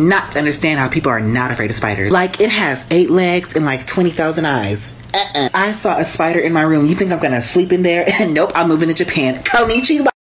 cannot understand how people are not afraid of spiders. Like, it has 8 legs and like 20,000 eyes. I saw a spider in my room. You think I'm gonna sleep in there? Nope, I'm moving to Japan. Konnichiwa.